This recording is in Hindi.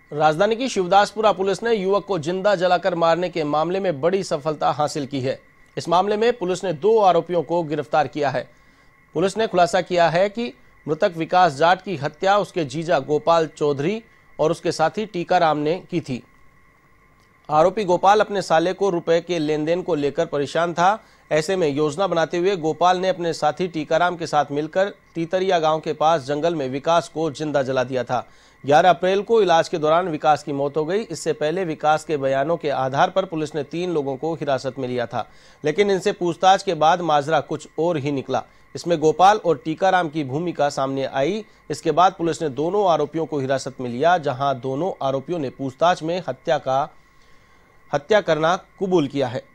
राजधानी की शिवदासपुरा पुलिस ने युवक को जिंदा जलाकर मारने के मामले में बड़ी सफलता हासिल की है। इस मामले में पुलिस ने 2 आरोपियों को गिरफ्तार किया है। पुलिस ने खुलासा किया है कि मृतक विकास जाट की हत्या उसके जीजा गोपाल चौधरी और उसके साथी टीकाराम ने की थी। आरोपी गोपाल अपने साले को रुपए के लेन देन को लेकर परेशान था। ऐसे में योजना बनाते हुए गोपाल ने अपने साथी टीकाराम के साथ मिलकर तीतरिया गांव के पास जंगल में विकास को जिंदा जला दिया था। 11 अप्रैल को इलाज के दौरान विकास की मौत हो गई। इससे पहले विकास के बयानों के आधार पर पुलिस ने 3 लोगों को हिरासत में लिया था, लेकिन इनसे पूछताछ के बाद माजरा कुछ और ही निकला। इसमें गोपाल और टीकाराम की भूमिका सामने आई। इसके बाद पुलिस ने दोनों आरोपियों को हिरासत में लिया, जहां दोनों आरोपियों ने पूछताछ में हत्या करना कबूल किया है।